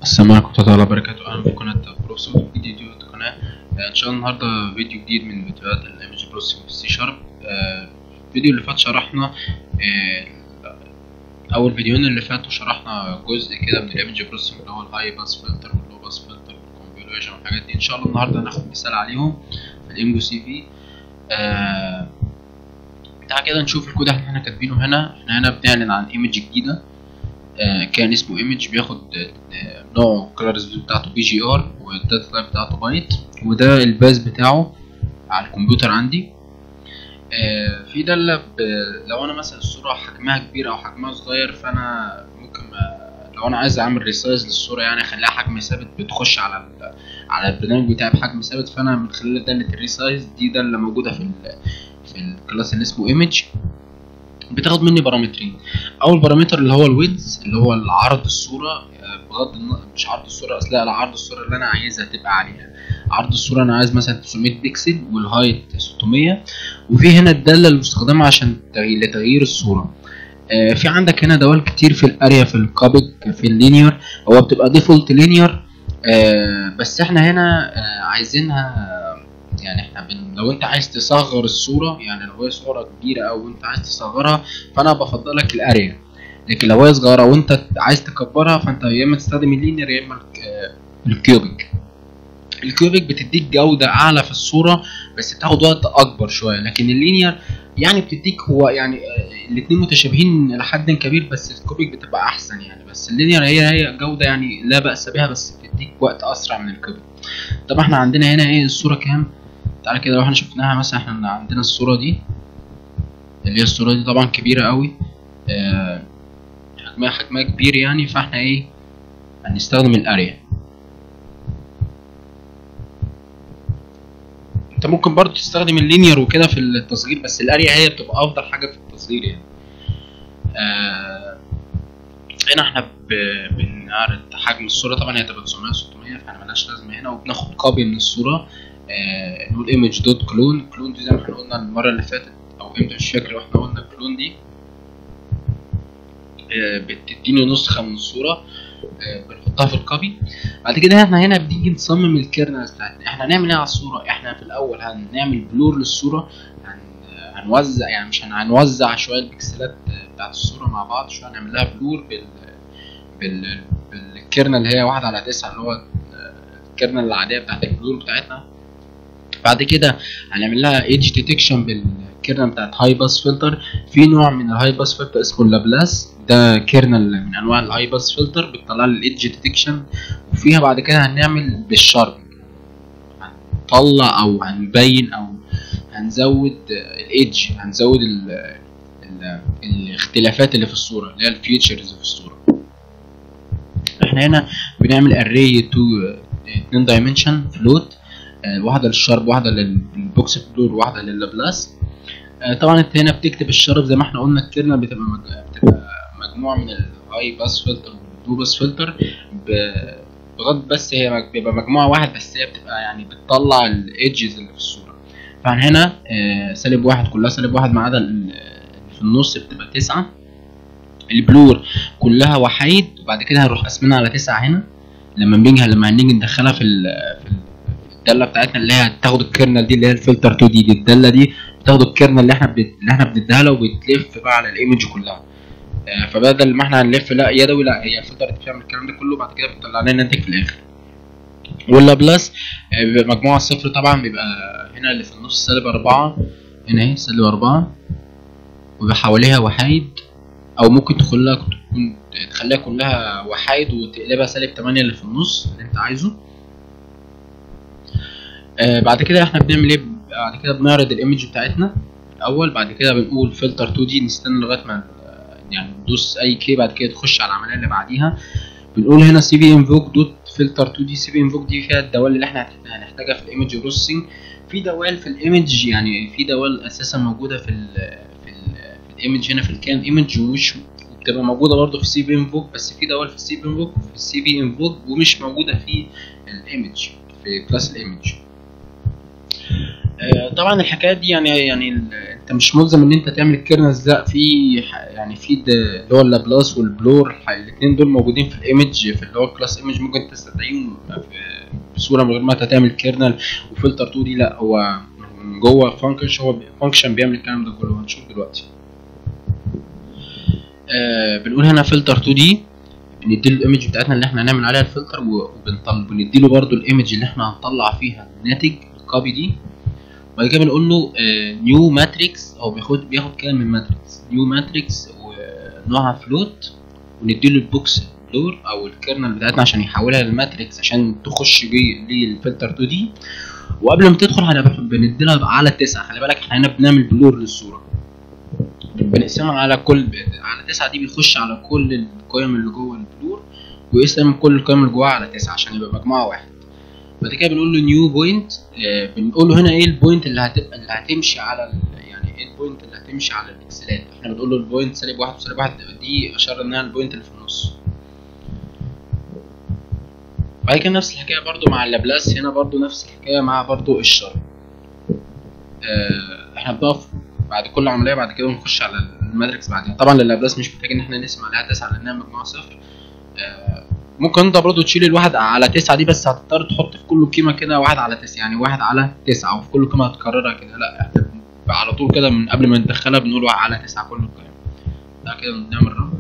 السلام عليكم ورحمة الله وبركاته. أهلا بكم قناة بروسو جديد القناة. إن شاء الله النهاردة فيديو جديد من فيديوهات الإيمج بروسيسنج في السي شارب. الفيديو اللي فات شرحنا أو الفيديوهين اللي فاتوا شرحنا جزء كده من الإيمج بروسيسنج اللي هو الهاي باس فلتر واللو باس فلتر والكونفوليوشن والحاجات دي. إن شاء الله النهاردة هناخد مثال عليهم في الإم سي في. تعالى كده نشوف الكود اللي احنا كاتبينه هنا. احنا هنا بنعلن عن إيمج جديدة كان اسمه ايمج، بياخد نوع كلارز بتاعته بي جي ار والداتا تايب بتاعته بايت، وده الباس بتاعه على الكمبيوتر عندي. في دالة لو انا مثلا الصورة حجمها كبير او حجمها صغير، فانا ممكن لو انا عايز اعمل ريسايز للصورة يعني اخليها حجم ثابت، بتخش على البرنامج بتاعي بحجم ثابت. فانا من خلال دالة الريسايز دي دالة موجودة في الكلاس اللي اسمه ايمج، بتاخد مني بارامترين. اول بارامتر اللي هو الويدز اللي هو العرض الصوره، بغض النظر مش عرض الصوره اصلا، لا عرض الصوره اللي انا عايزها تبقى عليها. عرض الصوره انا عايز مثلا 900 بكسل والهايت 600. وفي هنا الداله المستخدمه عشان لتغيير الصوره. في عندك هنا دوال كتير في الاريا، في الكابك، في اللينير. هو بتبقى ديفولت لينير، بس احنا هنا عايزينها يعني احنا لو انت عايز تصغر الصورة، يعني لو هي صورة كبيرة او انت عايز تصغرها، فانا بفضلك الاريا. لكن لو هي صغيرة وانت عايز تكبرها، فانت يا اما تستخدم اللينير يا اما الكيوبيك. الكيوبيك بتديك جودة اعلى في الصورة بس بتاخد وقت اكبر شوية، لكن اللينير يعني بتديك هو يعني الاتنين متشابهين لحد كبير، بس الكيوبيك بتبقى احسن يعني. بس اللينير هي جودة يعني لا بأس بها، بس بتديك وقت اسرع من الكيوبيك. طب احنا عندنا هنا ايه الصورة كام؟ تعالى كده لو احنا شفناها مثلا، احنا عندنا الصورة دي اللي هي الصورة دي طبعا كبيرة قوي، حجمها كبير يعني. فاحنا ايه هنستخدم الاريا. انت ممكن برضو تستخدم اللينير وكده في التصغير، بس الاريا هي بتبقى افضل حاجة في التصغير يعني. هنا احنا بنعرض حجم الصورة، طبعا هي تبقى 900 600، فاحنا ملهاش لازمة هنا. وبناخد كوبي من الصورة، نقول image دوت كلون دي زي ما احنا قلنا المرة اللي فاتت او امتى مش فاكر، واحنا قلنا كلون دي بتديني نسخة من الصورة، بنحطها في الكوبي. بعد كده احنا هنا بنيجي نصمم الكيرنلز بتاعتنا. احنا هنعمل ايه على الصورة؟ احنا في الاول هنعمل بلور للصورة، هنوزع يعني مش هنوزع شوية البكسلات بتاعت الصورة مع بعض، شوية هنعمل لها بلور بالكيرنل اللي هي 1/9 اللي هو الكيرنل العادية بتاعت البلور بتاعتنا. بعد كده هنعمل لها ايدج ديتكشن بالكيرنل بتاعت هاي باس فلتر. في نوع من الهاي باس فلتر اسمه اللابلاس، ده كيرنل من انواع الهاي باس فلتر بتطلع لي الايدج ديتكشن. وفيها بعد كده هنعمل بالشارب، هنطلع او هنبين او هنزود الايدج، هنزود الاختلافات اللي في الصوره اللي هي الفيتشرز في الصوره. احنا هنا بنعمل اري تو 2 دايمنشن فلوت، واحدة للشارب واحدة للبوكس بلور واحدة لللابلاس. طبعا انت هنا بتكتب الشارب زي ما احنا قلنا. الكيرنل بتبقى مجموعة من الهاي باس فلتر واللو باس فلتر، بغض بس هي بيبقى مجموعة واحد، بس هي بتبقى يعني بتطلع الايدجز اللي في الصورة. فهنا -1 كلها -1 ما عدا اللي في النص بتبقى 9. البلور كلها وحيد، وبعد كده هنروح قسمنا على 9 هنا. لما هنيجي ندخلها في الداله بتاعتنا اللي هي هتاخد الكيرنل دي اللي هي الفلتر 2 دي، الداله دي بتاخد الكيرنل اللي احنا بنديها له وبتلف بقى على الايمج كلها. فبدل ما احنا هنلف لا يدوي، لا هي الفلتر بتعمل الكلام ده كله، بعد كده بتطلع لنا الناتج في الاخر. واللابلاس بيبقى مجموعه صفر، طبعا بيبقى هنا اللي في النص -4، هنا اهي -4، ويبقى حواليها وحايد، او ممكن تخليها كلها وحايد وتقلبها -8 اللي في النص اللي انت عايزه. بعد كده احنا بنعمل ايه؟ بعد كده بنعرض الايمج بتاعتنا الاول، بعد كده بنقول فلتر 2 دي، نستنى لغايه ما يعني ندوس اي كي، بعد كده تخش على العمليه اللي بعديها. بنقول هنا سي في انفوك دوت فلتر 2 دي. سي في انفوك دي فيها الدوال اللي احنا هنحتاجها في الايمج بروسيسنج. في دوال في الايمج، يعني في دوال اساسا موجوده في الايمج هنا في الكان ايمج، ومش بتبقى موجوده برده في السي في انفوك، بس في دوال في السي في انفوك ومش موجوده في الايمج في كلاس الايمج. طبعا الحكايه دي يعني انت مش ملزم ان انت تعمل الكيرنلز، لا في يعني في اللي هو اللابلاس والبلور، الاثنين دول موجودين في الايمج، في اللي هو الكلاس ايمج، ممكن تستدعيهم بصوره من غير ما تعمل كيرنل. وفلتر 2 دي لا، هو من جوه فانكشن، هو فانكشن بيعمل الكلام ده كله، هنشوف دلوقتي. بنقول هنا فلتر 2 دي بنديله الايمج بتاعتنا اللي احنا هنعمل عليها الفلتر، وبنديله برده الايمج اللي احنا هنطلع فيها الناتج الكوبي دي. وبعد كده بنقول له نيو ماتريكس، او بياخد كده من ماتريكس، نيو ماتريكس ونوعها فلوت، ونديله البوكس بلور او الكيرنل بتاعتنا عشان يحولها للماتريكس عشان تخش للفلتر 2 دي. وقبل ما تدخل بنديلها على 9. خلي بالك احنا هنا بنعمل بلور للصوره، بنقسمها على 9 دي، بيخش على كل القيم اللي جوه البلور، ويقسم كل القيم اللي جواها على 9 عشان يبقى مجموعه واحد. بعد كده بنقول له نيو بوينت، بنقول له هنا ايه البوينت اللي هتمشي على يعني ايه البوينت اللي هتمشي على الاكسلات. احنا بنقول له البوينت -1 و-1 دي اشاره انها البوينت اللي في النص. بعد كده نفس الحكايه برده مع اللابلاس، هنا برده نفس الحكايه مع برده الشرط. احنا بنقف بعد كل عمليه، بعد كده نخش على الماتريكس بعدين. طبعا اللابلاس مش محتاج ان احنا نقسم عليها 9 لانها مجموعه صفر. ممكن انت برضو تشيل الواحد على 9 دي، بس هتضطر تحط في كل قيمه كده 1 على 9، يعني 1 على 9، وفي كل قيمه هتكررها كده. لا احنا على طول كده من قبل ما ندخلها بنقول 1 على 9 كل القيم. ده كده نعمل رن.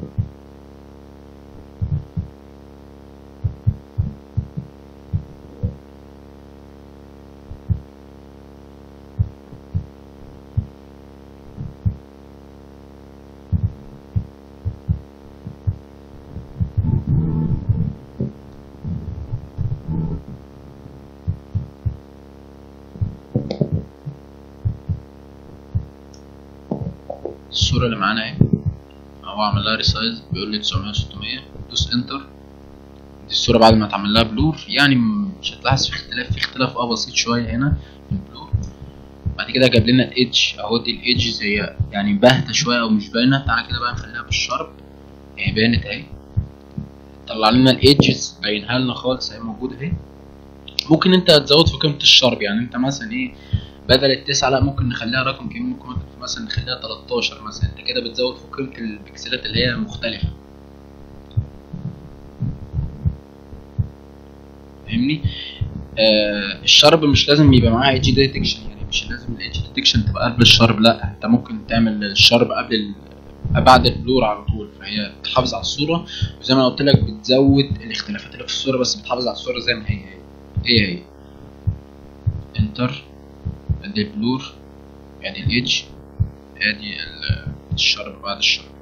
الصورة اللي معانا اهي، هو عمل لها ريسايز، بيقول لي 900 600، دوس انتر. دي الصورة بعد ما اتعمل لها بلور، يعني مش هتلاحظ في اختلاف بسيط شوية هنا في البلور. بعد كده جاب لنا الايدج اهو، دي الايدج زي يعني باهتة شوية او مش باينة. تعالى كده بقى نخليها بالشرب، اهي بانت اهي، طلع لنا الايدجز باينها لنا خالص اهي موجودة اهي. ممكن انت تزود في قيمة الشرب، يعني انت مثلا ايه بدل التسعة لا ممكن نخليها رقم كبير، ممكن مثلا نخليها 13 مثلا، انت كده بتزود في قيمة البكسلات اللي هي مختلفة. فاهمني؟ الشرب مش لازم يبقى معاه ايدج ديتكشن، يعني مش لازم الايدج ديتكشن تبقى قبل الشرب، لا انت ممكن تعمل الشرب بعد البلور على طول، فهي بتحافظ على الصورة. وزي ما قلت لك بتزود الاختلافات اللي في الصورة، بس بتحافظ على الصورة زي ما هي. انتر، ادي البلور، ادي الايدج، ادي الشرب بعد الشرب.